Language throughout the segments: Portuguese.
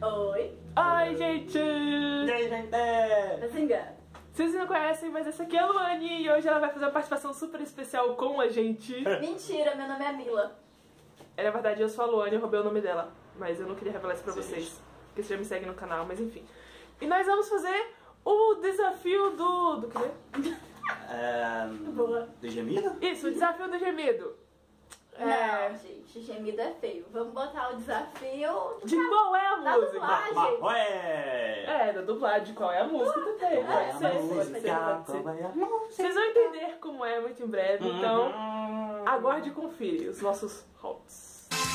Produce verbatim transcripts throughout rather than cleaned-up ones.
Oi. Oi, gente! E aí, gente? Bazinga. Vocês não conhecem, mas essa aqui é a Luane e hoje ela vai fazer uma participação super especial com a gente. Mentira, meu nome é Mila. É, na verdade, eu sou a Luane, eu roubei o nome dela, mas eu não queria revelar isso pra Sim. vocês, porque você já me segue no canal, mas enfim. E nós vamos fazer o desafio do... do quê? É... Boa. Do gemido? Isso, o desafio do gemido. É... Não, gente, gemido é feio. Vamos botar o desafio De qual é a da música? dublagem. Ma- Ué! É, da dublagem, qual é a música também. Qual é Pode a ser, pode ser, música? pode ser. Qual é a música? Vocês vão entender como é muito em breve, então Uhum. aguarde e confire os nossos hops.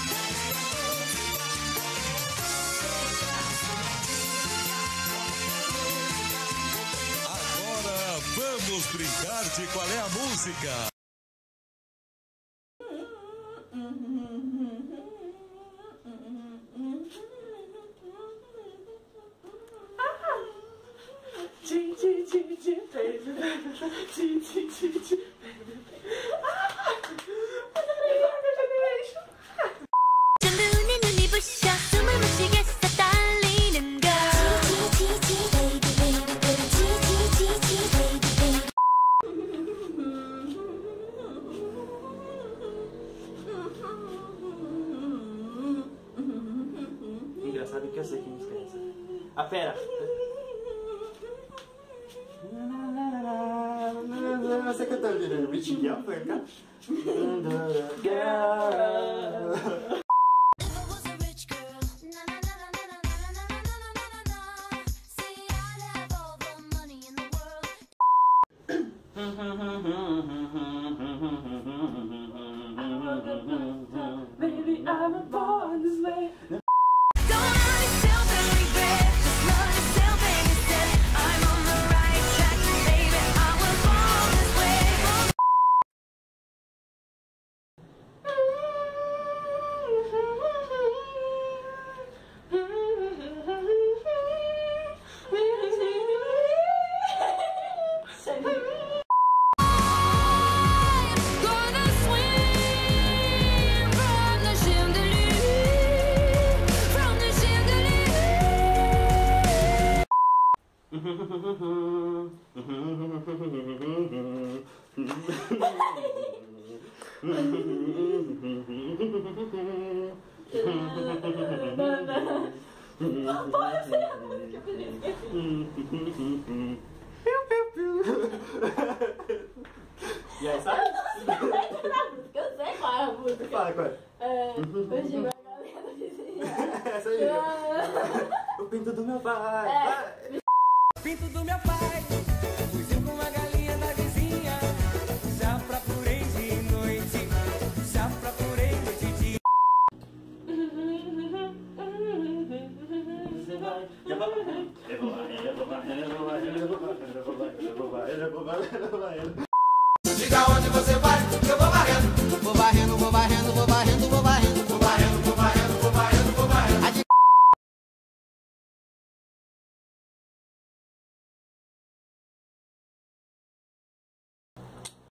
Agora vamos brincar de qual é a música. Ti, ti, ti, ti, baby, baby, ti, ti, ti, ti, baby. Ah! Mas eu nem lembro, eu já nem lembro. 눈에 눈이 부셔 숨을 못 쉬겠어 떨리는 걸 지지지지 baby baby baby 지지지지 baby baby Engraçado que eu sei que música é essa. Ah, pera! Você cantando de Richie Gilbert, cara? If I was a rich girl na na na na na na na na na na na see I'd have all the money in the world Baby, I'm born this way. Don't love yourself and regret just love yourself and instead I'm on the right track baby I was born this way. Gonna swim from the chandelier, from the E aí, sabe? Eu sei qual é a música. Fala, qual é? É, hoje vai a galera da vizinha. Essa aí. O pinto do meu pai. É. Pinto do meu pai, fugiu com a galinha da vizinha. Já procurei de noite, já procurei noite de dia. Eu vou lá, eu vou lá, eu vou lá, eu vou lá, eu vou lá, eu vou lá, eu vou lá, eu vou lá, eu vou lá, eu vou lá.